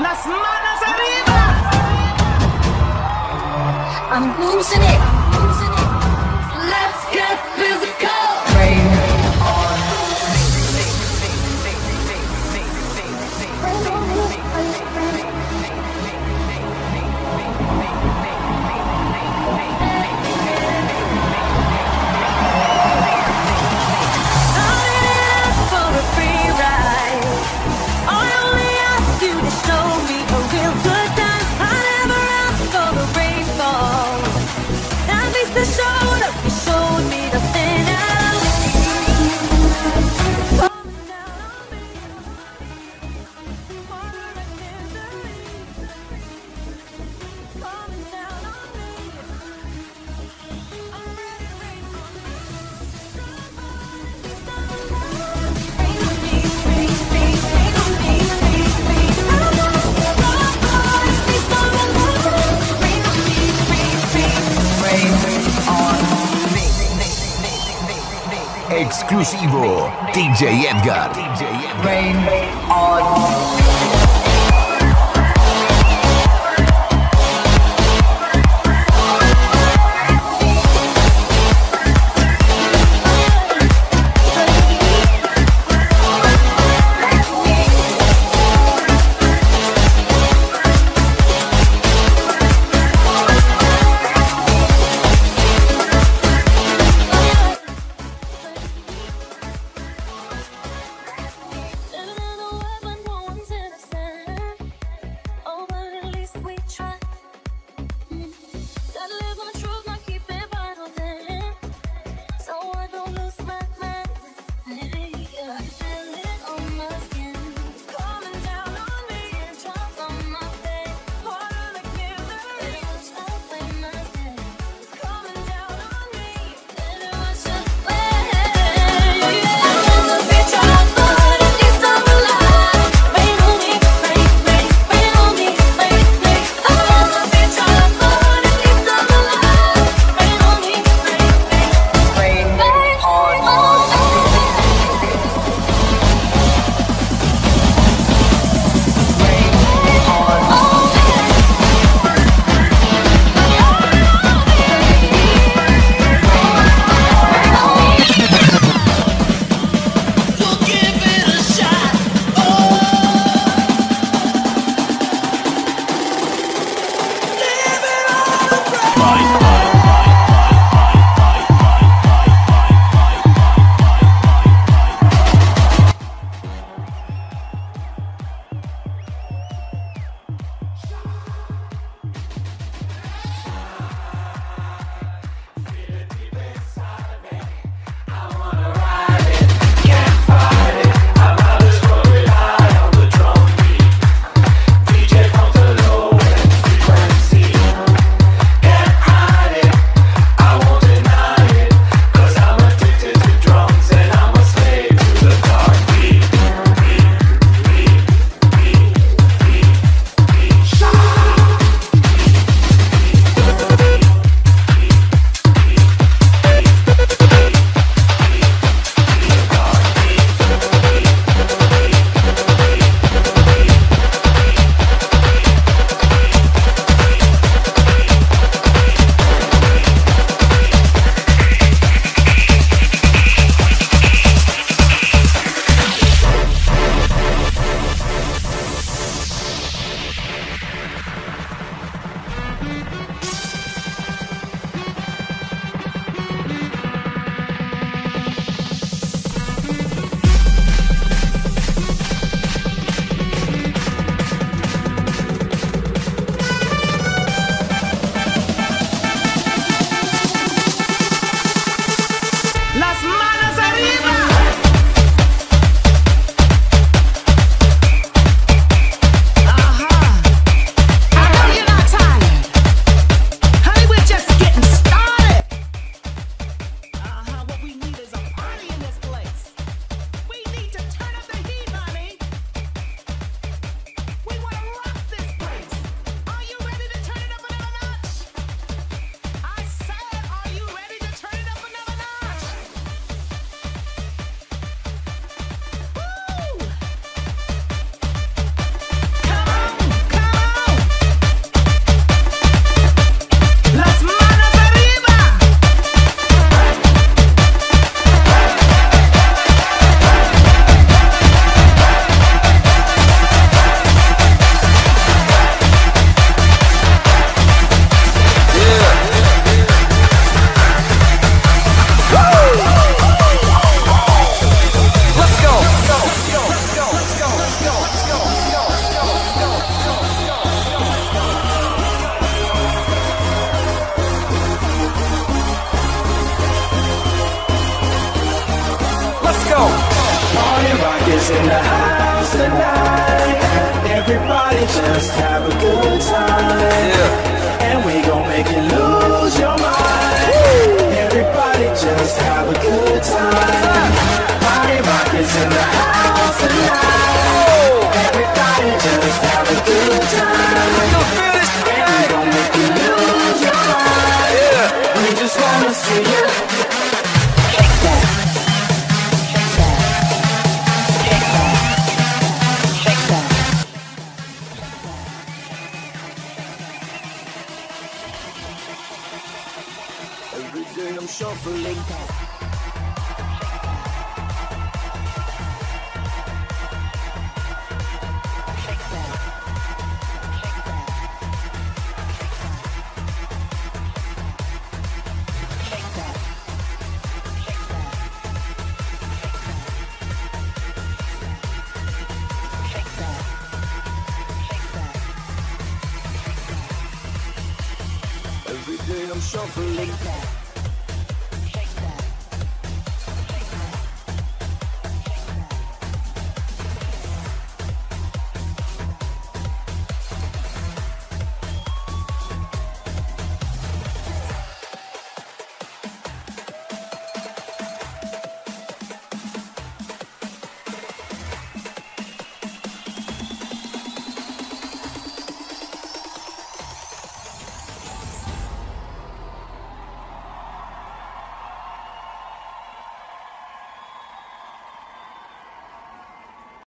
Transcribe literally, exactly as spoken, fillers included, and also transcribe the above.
Las manos arriba. I'm losing it. Losing it. Let's get physical. Rain on Exclusivo D J Edgar. D J Edgar. Rain on. Living in a web and no one's in it. pockets in the house tonight. Everybody just have a good time. Yeah. And we gon' make you lose your mind. Woo. Everybody just have a good time. Party pockets in the house tonight. Everybody just have a good time. And we gon' make you lose your mind. Yeah. We just wanna see you. Every day I'm shuffling. Every day I'm shuffling.